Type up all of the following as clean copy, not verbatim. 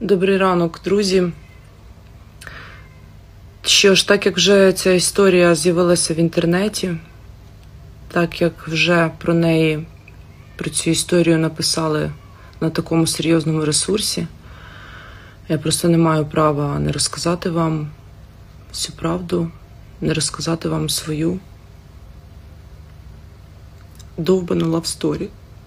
Добрий ранок, друзі. Що ж, так як вже ця історія з'явилася в інтернеті, так як вже про цю історію написали на такому серйозному ресурсі, я просто не маю права не розказати вам всю правду, не розказати вам свою довбану лавсторі.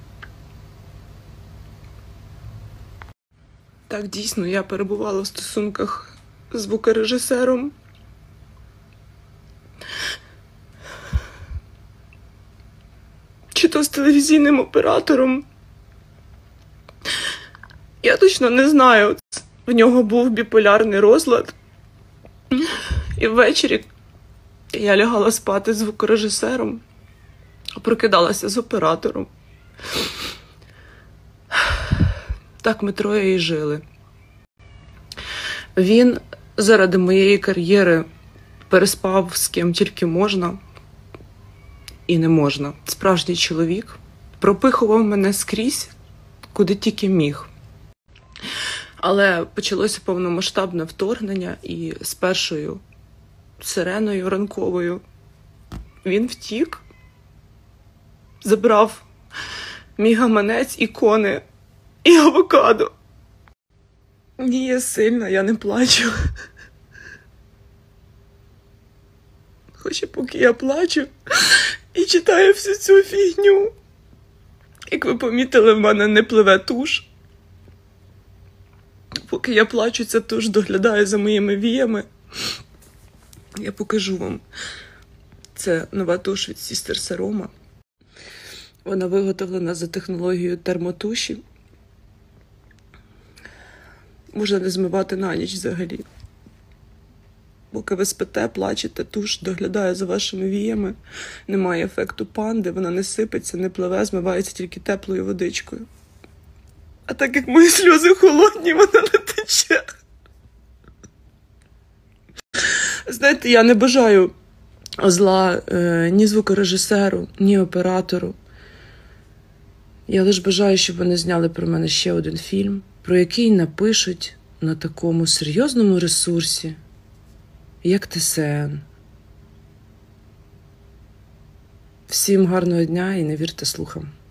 Так, дійсно, я перебувала в стосунках з звукорежисером. Чи то з телевізійним оператором. Я точно не знаю. В нього був біполярний розлад. І ввечері я лягала спати з звукорежисером, а прокидалася з оператором. Так ми троє і жили. Він заради моєї кар'єри переспав з ким тільки можна і не можна. Справжній чоловік пропихував мене скрізь, куди тільки міг. Але почалося повномасштабне вторгнення, і з першою сиреною ранковою він втік, забрав мій гаманець, ікони і авокадо. Ні, я сильна, я не плачу. Хоча поки я плачу і читаю всю цю фігню. Як ви помітили, в мене не пливе туш. Поки я плачу, ця туш доглядає за моїми віями. Я покажу вам. Це нова туш від Sister Saroma. Вона виготовлена за технологією термотуші. Можна не змивати на ніч взагалі. Поки ви спите, плачете, туш доглядає за вашими віями. Немає ефекту панди, вона не сипеться, не пливе, змивається тільки теплою водичкою. А так як мої сльози холодні, вона не тече. Знаєте, я не бажаю зла ні звукорежисеру, ні оператору. Я лише бажаю, щоб вони зняли про мене ще один фільм, про який напишуть на такому серйозному ресурсі, як ТСН. Всім гарного дня і не вірте слухам.